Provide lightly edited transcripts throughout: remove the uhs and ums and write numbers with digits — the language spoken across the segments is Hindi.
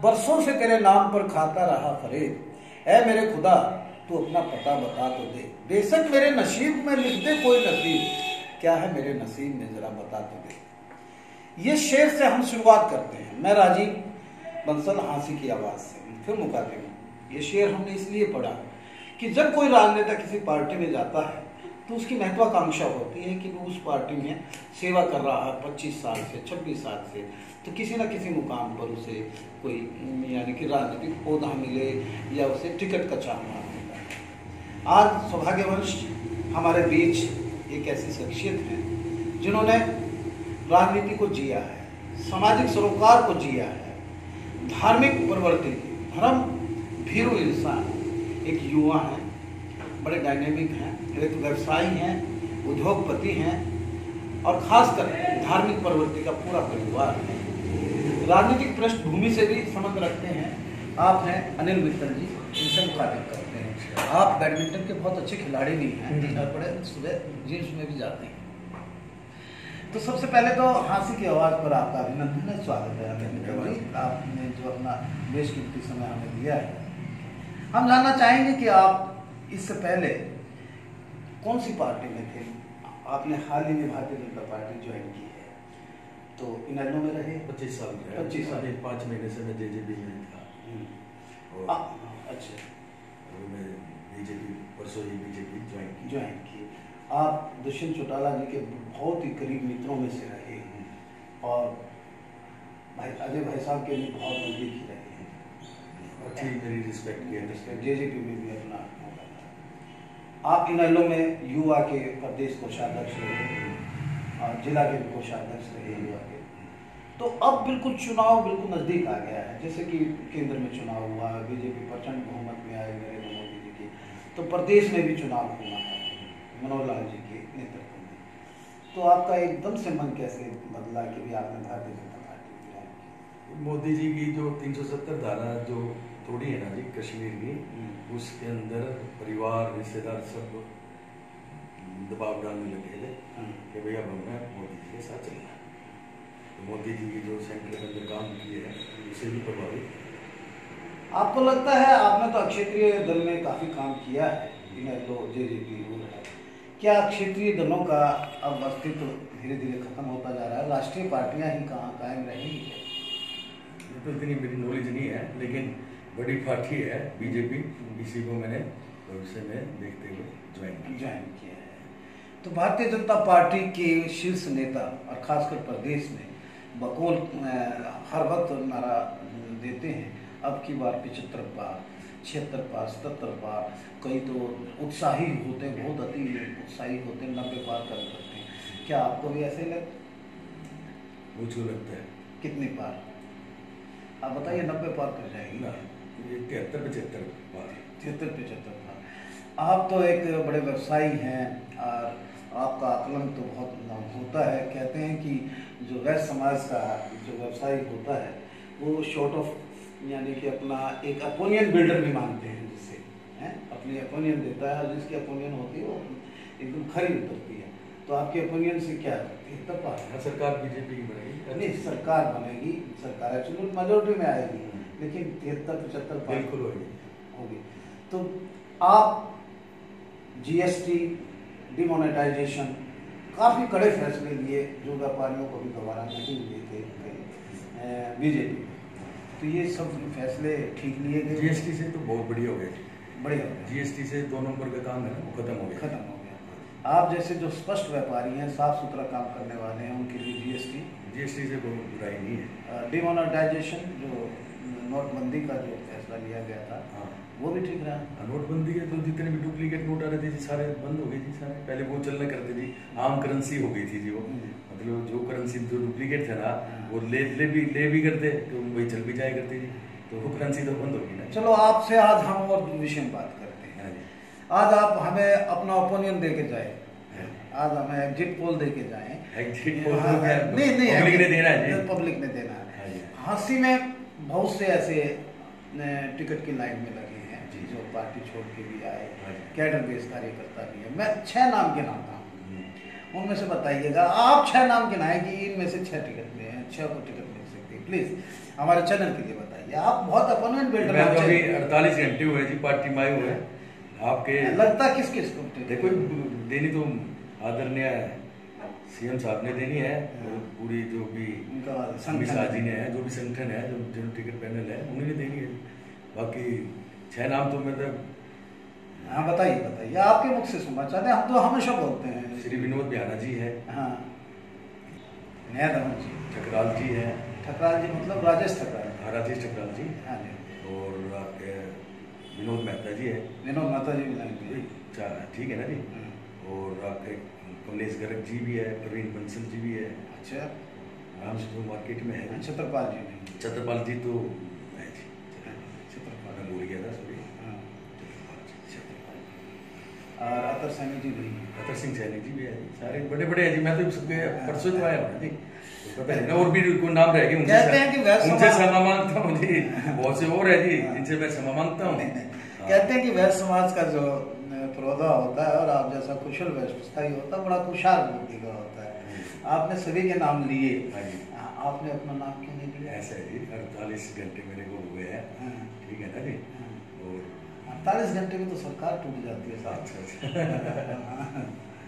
बरसों से तेरे नाम पर खाता रहा फरेब, ऐ मेरे खुदा तू अपना पता बता तो दे। बेशक मेरे नसीब में लिख दे कोई नसीब, क्या है मेरे नसीब में जरा बता तो दे। ये शेर से हम शुरुआत करते हैं। मैं राजीव बंसल हाँसी की आवाज से फिर मुकाते हैं। ये शेर हमने इसलिए पढ़ा कि जब कोई राजनेता किसी पार्टी में जाता है तो उसकी महत्वाकांक्षा होती है कि वो उस पार्टी में सेवा कर रहा है 25 साल से 26 साल से, तो किसी न किसी मुकाम पर उसे कोई यानी कि राजनीतिक पौधा मिले या उसे टिकट का चाहना मिलता है। आज सौभाग्यवश हमारे बीच एक ऐसी शख्सियत है जिन्होंने राजनीति को जिया है, सामाजिक सरोकार को जिया है, धार्मिक प्रवृत्ति, धर्म भीरू इंसान, एक युवा है, बड़े डायनेमिक हैं, एक व्यवसायी हैं, उद्योगपति हैं और खासकर धार्मिक प्रवृत्ति का पूरा परिवार है। राजनीतिक पृष्ठभूमि से भी संबंध रखते हैं। आप हैं अनिल मित्तल जी, इनसे मुखातिब करते हैं। आप बैडमिंटन के बहुत अच्छे खिलाड़ी भी हैं और बड़े सुबह जिम्स में भी जाते हैं। तो सबसे पहले तो हाँसी की आवाज़ पर आपका अभिनंदन है, स्वागत है अनिल मित्तल जी। आपने जो अपना बेशकीमती समय हमें दिया है, हम जानना चाहेंगे कि आप इससे पहले कौन सी पार्टी में थे? आपने हाल ही में भारतीय जनता पार्टी ज्वाइन की है, तो इनेलो में रहे 25 साल में। 25 साल 5 महीने से मैं जेजेपी में था। अच्छा, मैं बीजेपी परसों ही बीजेपी ज्वाइन की। आप दुष्यंत चौटाला जी के बहुत ही करीब मित्रों में से रहे हैं और भाई अजय भाई साहब के भी बहुत नजदीकी रहे हैं। अच्छी मेरी रिस्पेक्ट किया। जेजेपी में भी अपना आप इनेलो में युवा के प्रदेश कोषाध्यक्ष रहे और जिला के कोषाध्यक्ष रहे युवा के। तो अब बिल्कुल चुनाव बिल्कुल नज़दीक आ गया है, जैसे कि केंद्र में चुनाव हुआ, बीजेपी प्रचंड बहुमत में आए नरेंद्र मोदी जी की, तो प्रदेश में भी चुनाव होना है मनोहर लाल जी के नेतृत्व में। तो आपका एकदम से मन कैसे बदला कि भी आपने भारतीय जनता पार्टी ज्वाइन की? मोदी जी की जो 370 धारा जो तोड़ी है ना जी कश्मीर की, उसके अंदर परिवार रिश्तेदार सब दबाव डालने लगे थे कि भैया हमें मोदी जी के साथ चलना है। तो मोदी जी की जो सेंटर के अंदर काम किए हैं उससे भी प्रभावित। आपको लगता है, आपने तो क्षेत्रीय दल में काफ़ी काम किया है, इनेलो जेजेपी है, क्या क्षेत्रीय दलों का अब अस्तित्व धीरे धीरे खत्म होता जा रहा है? राष्ट्रीय पार्टियां ही कहाँ कायम रहेंगी? तो इतनी मेरी नॉलेज नहीं है, लेकिन बड़ी पार्टी है बीजेपी, इसी को मैंने भविष्य में देखते हुए ज्वाइन किया है। तो भारतीय जनता पार्टी के शीर्ष नेता और खासकर प्रदेश में बकौल हर वक्त नारा देते हैं, अब की बार 75 बार, 76 बार, 77 बार, कई तो उत्साही होते हैं, बहुत अति उत्साही होते हैं, 90 बार कर करते हैं। क्या आपको भी ऐसे लगता? मुझको लगता है। कितनी बार आप बताइए? 90 पार कर जाएगी ना? 73-75 बार। 73-75 बार। आप तो एक बड़े व्यवसायी हैं और आपका आकलन तो बहुत होता है। कहते हैं कि जो वैश्य समाज का जो व्यवसायी होता है वो शॉर्ट ऑफ यानी कि अपना एक अपोनियन बिल्डर भी मानते हैं, जिससे अपनी अपोनियन देता है और जिसकी अपोनियन होती है वो एकदम खरी उतरती है। तो आपके ओपिनियन से क्या है? सरकार बीजेपी की बनेगी? नहीं, सरकार बनेगी, सरकार एक्चुअली मेजोरिटी में आएगी, लेकिन 73-75 बिल्कुल होगी। तो आप जीएसटी, डिमोनेटाइजेशन, काफ़ी कड़े फैसले लिए जो व्यापारियों को भी दोबारा नहीं लिए थे बीजेपी। तो ये सब फैसले ठीक लिए गए? जीएसटी से तो बहुत बढ़िया हो गए। बढ़िया। जीएसटी से 2 नंबर का काम है ना, वो खत्म हो गया। आप जैसे जो स्पष्ट व्यापारी हैं, साफ सुथरा काम करने वाले हैं, उनके लिए जीएसटी से कोई बुराई नहीं है। डिमोनेटाइजेशन जो नोटबंदी का जो फैसला लिया गया था, हाँ, वो भी ठीक रहा। नोटबंदी के तो जितने भी डुप्लीकेट नोट आ रहे थे जी सारे बंद हो गए जी सारे। पहले वो चलना करते जी, आम करेंसी हो गई थी जी, वो मतलब जो करेंसी जो डुप्लीकेट थे ना वो ले भी करते तो वही चल भी जाया करते जी, तो वो करेंसी तो बंद होगी ना। चलो, आपसे आज हम और विषय में बात करते हैं। आज आप हमें अपना ओपिनियन दे के जाए, आज हमें एग्जिट पोल दे के जाए। एग्जिट पोल नहीं, पब्लिक ने देना है जी, पब्लिक ने देना है। हाँसी में बहुत से ऐसे टिकट की लाइन में लगे हैं जो पार्टी छोड़ के भी आए, कैडर बेस कार्यकर्ता भी है। मैं 6 नाम गिनाता हूँ, उनमें से बताइएगा। आप 6 नाम गिनाएं कि इनमें से 6 टिकट में हैं, 6 को टिकट मिल सकती है, प्लीज। हमारे चैनल के लिए बताइए, आप बहुत अपॉइंटमेंट बिल्डर मैं तो अभी 48 घंटे हुए जी पार्टी में आए हुए आपके। लगता किस किस को देखो देनी तो आदरणीय सीएम साहब ने देनी है, पूरी जो भी जी ने है, जो भी संगठन है, जो जनरल टिकट पैनल है, उन्हीं ने देनी है। बाकी 6 नाम तो मतलब हाँ बताइए बताइए, आपके मुख से सुनना चाहते हैं, हम तो हमेशा बोलते हैं। श्री विनोद बिहाना जी है, हाँ जी, ठकराल जी है, ठकराल जी मतलब राजेश ठकराल, हाँ राजेश ठकराल जी, हाँ जी, और आपके विनोद मेहता जी है, विनोद मेहता जी भी ठीक है ना जी, और आपके कमलेश गर्ग जी भी है, प्रवीण बंसल जी भी है। अच्छा, राम जो मार्केट में है, छत्रपाल जी नहीं, छत्रपाल जी तो है जी, छत्रपाल मैं भूल गया था सॉरी, और अतर सैनी जी भी, अतर सिंह सैनी जी भी है, सारे बड़े बड़े हैं जी। मैं तो सबके परसों तो आया हूँ जी, पता है ना, और भी कोई नाम रह गए उनसे क्षमा मांगता हूँ जी, बहुत से और है जी जिनसे मैं क्षमा मांगता हूँ। कहते हैं कि वैश्य समाज का जो पौधा होता है और आप जैसा कुशल व्यवस्थाई होता है, बड़ा कुशाल बुद्धि का होता है। आपने सभी के नाम लिए, आपने अपना नाम क्यों नहीं लिया? ऐसा है जी, 48 घंटे मेरे को हुए हैं, ठीक है ना जी, और 48 घंटे में तो सरकार टूट जाती है साहब। अच्छा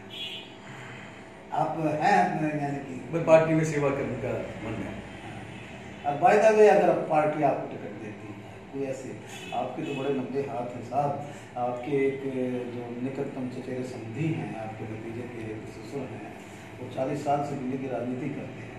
आप हैं यानी कि पार्टी में सेवा करने का मन है। अब बाय द वे, अगर पार्टी आपको टिकट देती है, कोई ऐसे, आपके तो बड़े लंबे हाथ हैं साहब, आपके एक जो निकटतम चचेरे संधि हैं, आपके भतीजे के ससुर हैं, वो 40 साल से दिल्ली की राजनीति करते हैं।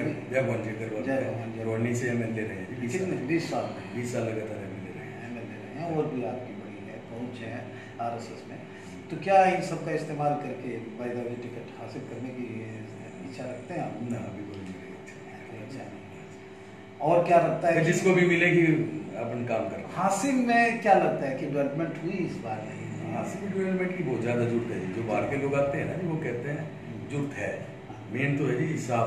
रोहनी से MLA रहे हैं, 20 साल 20 साल लगातार MLA रहे हैं, और भी आपकी बड़ी है पहुँच है RSS में। तो क्या इन सब का इस्तेमाल करके बाय द वे टिकट हासिल करने की इच्छा रखते हैं आप? ना, अभी कोई नहीं। अच्छा, और क्या लगता है जिसको भी मिलेगी अपन काम कर। हासिल में क्या लगता है कि डेवलपमेंट हुई इस बार? नहीं, हासिल डेवलपमेंट की बहुत ज़्यादा जरूरत है जी। जो बाहर के लोग आते हैं ना जी, वो कहते हैं जरूरत है, मेन तो है जी साफ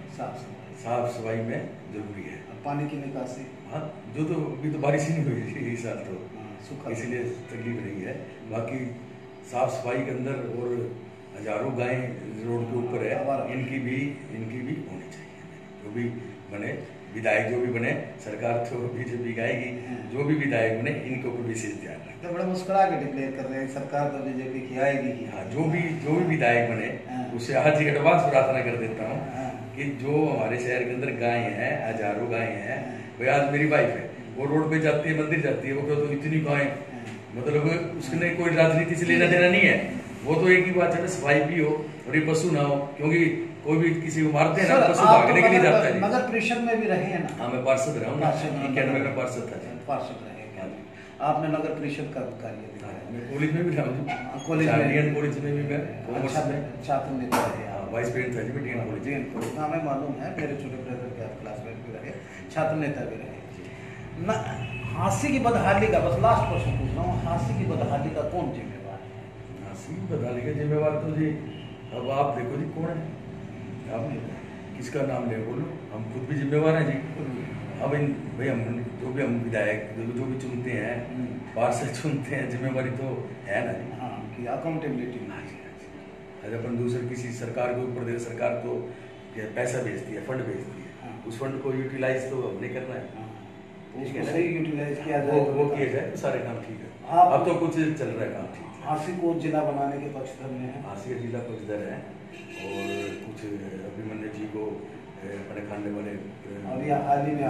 सफाई में जरूरी है। पानी की निकासी, हाँ, जो तो अभी तो बारिश ही नहीं हुई इस साल, तो इसलिए तकलीफ नहीं है। बाकी साफ सफाई के अंदर, और हजारों गायें रोड के ऊपर है, इनकी भी होनी चाहिए। जो भी बने विधायक, जो भी बने, सरकार तो बीजेपी आएगी, जो भी विधायक बने इनके ऊपर विशेष ध्यान रखें। तो बड़े मुस्कुरा के डिक्लेयर कर रहे हैं सरकार तो बीजेपी की आएगी ही। हाँ, जो भी विधायक बने उससे आज एडवांस प्रार्थना कर देता हूँ कि जो हमारे शहर के अंदर गाय हैं, हजारों गाय हैं, भाई आज मेरी वाइफ है, वो रोड पे जाती है, मंदिर जाती है, वो कहते तो इतनी गाय, मतलब उसने कोई राजनीति से लेना देना नहीं है, वो तो एक ही बात है ना, सफाई भी हो और ये पशु ना हो, क्योंकि कोई भी किसी को मारते हैं ना, पशु भागने के लिए जाता है। नगर परिषद में भी रहे हैं ना? हाँ, मैं पार्षद रहा हूँ, 91 में पार्षद था। पार्षद रहे, आपने नगर परिषद का कार्य दिया? मैं कॉलेज में भी रहा हूँ, कॉलेज में भी मैं छात्र नेता रहे, वाइस प्रेसिडेंट था जी मैं DN कॉलेज। हाँ, हमें मालूम है, मेरे छोटे ब्रदर के आप क्लासमेट भी रहे, छात्र नेता भी रहे ना। हांसी की बदहाली का, बस लास्ट क्वेश्चन पूछ रहा हूँ, हांसी की बदहाली का कौन जिम्मेवार है? हांसी की बदहाली का जिम्मेवार तो जी, अब आप देखो जी कौन है, आप किसका नाम ले बोलो, हम खुद भी जिम्मेवार हैं जी। अब भाई हम जो भी विधायक जो भी चुनते हैं, पार्षद चुनते हैं, जिम्मेवारी तो है ना जी। हाँ, कि अकाउंटेबिलिटी। अगर अपन दूसरे किसी सरकार के ऊपर दे, सरकार तो पैसा भेजती है, फंड भेजती है, उस फंड को यूटिलाइज तो हमने करना है, सही यूटिलाइज किया जाए, वो किया जाए तो सारे काम ठीक है। अब तो कुछ चल रहा है काम ठीक है। हांसी को जिला बनाने के पक्षधर में है, हांसी जिला पक्षधर है, और कुछ अभिमन्यु जी को अपने खाने वाले, और या हाल ही में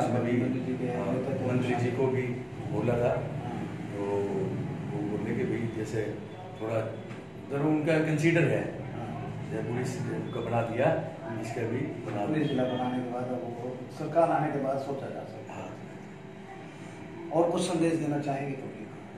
मंत्री जी को भी बोला था, तो वो बोलने के भी जैसे थोड़ा उधर उनका कंसीडर है, पुलिस का बना दिया, इसका भी बना पुलिस जिला बनाने के बाद, वो सरकार आने के बाद सोचा जा सकता है। और कुछ संदेश देना चाहेंगे तो?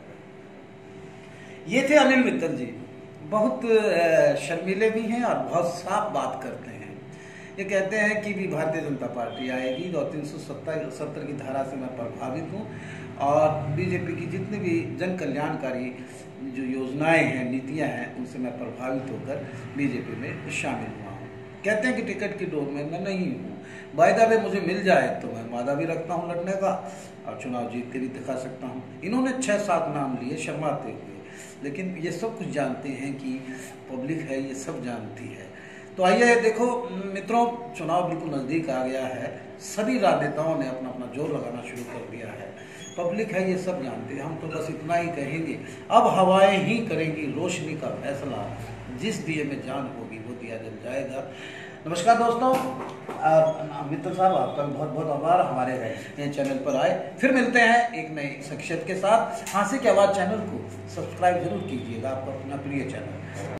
ये थे अनिल मित्तल जी, बहुत शर्मीले भी हैं और बहुत साफ बात करते हैं। ये कहते हैं कि भी भारतीय जनता पार्टी आएगी और 370 की धारा से मैं प्रभावित हूँ, और बीजेपी की जितनी भी जन कल्याणकारी जो योजनाएं हैं, नीतियां हैं, उनसे मैं प्रभावित होकर बीजेपी में शामिल हुआ हूँ। कहते हैं कि टिकट की डोर में मैं नहीं हूँ, बाय द वे मुझे मिल जाए तो मैं वादा भी रखता हूँ लड़ने का, और चुनाव जीत के भी दिखा सकता हूँ। इन्होंने 6-7 नाम लिए शर्माते हुए, लेकिन ये सब कुछ जानते हैं कि पब्लिक है, ये सब जानती है। तो आइए देखो मित्रों, चुनाव बिल्कुल नजदीक आ गया है। सभी राजनेताओं ने अपना अपना जोर लगाना शुरू कर दिया है। पब्लिक है, ये सब जानती है। हम तो बस इतना ही कहेंगे, अब हवाएं ही करेंगी रोशनी का फैसला, जिस दिए में जान होगी वो दिया जल जाएगा। नमस्कार दोस्तों, मित्र साहब आपका बहुत बहुत आभार हमारे चैनल पर आए। फिर मिलते हैं एक नई शख्सियत के साथ। हाँसी की आवाज़ चैनल को सब्सक्राइब जरूर कीजिएगा, आपका अपना प्रिय चैनल।